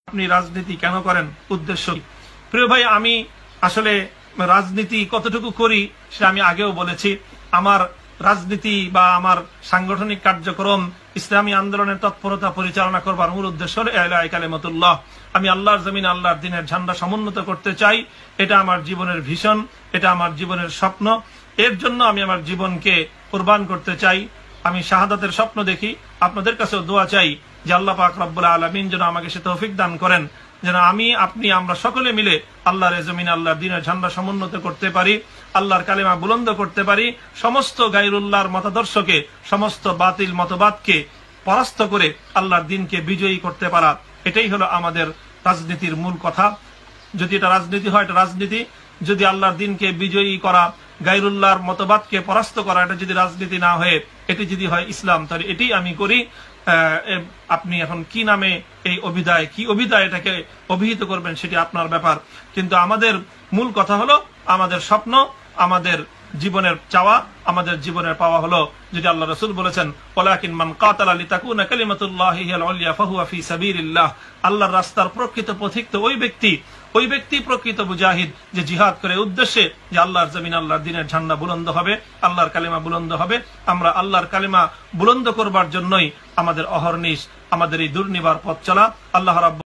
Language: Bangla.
আপনি রাজনীতি কেন করেন, উদ্দেশ্য কি? প্রিয় ভাই, আমি আসলে রাজনীতি কতটুকু করি সেটা আমি আগেও বলেছি। আমার রাজনীতি বা আমার সাংগঠনিক কার্যক্রম ইসলামী আন্দোলনের তৎপরতা পরিচালনা করবার মূল উদ্দেশ্য হল ইলা কালিমাতুল্লাহ। আমি আল্লাহর জমিন আল্লাহর দ্বীনের ঝান্ডা সমুন্নত করতে চাই। এটা আমার জীবনের ভিশন, এটা আমার জীবনের স্বপ্ন। এর জন্য আমি আমার জীবনকে কুরবান করতে চাই। আমি শাহাদাতের স্বপ্ন দেখি। আপনাদের কাছেও দোয়া চাই যে আল্লাহ পাক রব্বুল আলামিন যেন আমাকে সে তৌফিক দান করেন, যেন আমি, আপনি, আমরা সকলে মিলে আল্লাহর জমিন আল্লাহর দ্বীনের ঝান্ডা সমুন্নত করতে পারি, আল্লাহর কালিমা বুলন্দ করতে পারি, সমস্ত গায়রুল্লাহর মতাদর্শকে, সমস্ত বাতিল মতবাদকে পরাস্ত করে আল্লাহর দ্বীনকে বিজয়ী করতে পারা। এটাই হলো আমাদের রাজনীতির মূল কথা। যদি এটা রাজনীতি হয়, এটা রাজনীতি। যদি আল্লাহর দ্বীনকে বিজয়ী করা, গায়রুল্লাহর মতবাদকে পরাস্ত করা, এটা যদি রাজনীতি না হয়ে এটি যদি হয় ইসলাম, তাহলে এটি আমি করি। আপনি এখন কি নামে এই অভিধায়, কি অভিধায় এটাকে অভিহিত করবেন সেটি আপনার ব্যাপার। কিন্তু আমাদের মূল কথা হলো, আমাদের স্বপ্ন, আমাদের জীবনের চাওয়া, আমাদের জীবনের পাওয়া হলো, যেটি আল্লাহ রাসূল বলেছেন, ওয়ালাকিন মান কাতালা লিতাকুনা কালিমাতুল্লাহি হিয়াল উলিয়া ফাহুয়া ফি সাবিলিল্লাহ। আল্লাহর রাস্তার প্রকৃত পথিক তো ওই ব্যক্তি প্রকৃত মুজাহিদ, যে জিহাদ করে উদ্দেশ্যে যে আল্লাহর জমিন আল্লাহর দ্বীনের ঝান্ডা বুলন্দ হবে, আল্লাহর কালিমা বুলন্দ হবে। আমরা আল্লাহর কালিমা বুলন্দ করবার জন্যই আমাদের অহর্নিশ আমাদের এই দুর্নিবার পথ চলা। আল্লাহ রাব্বুল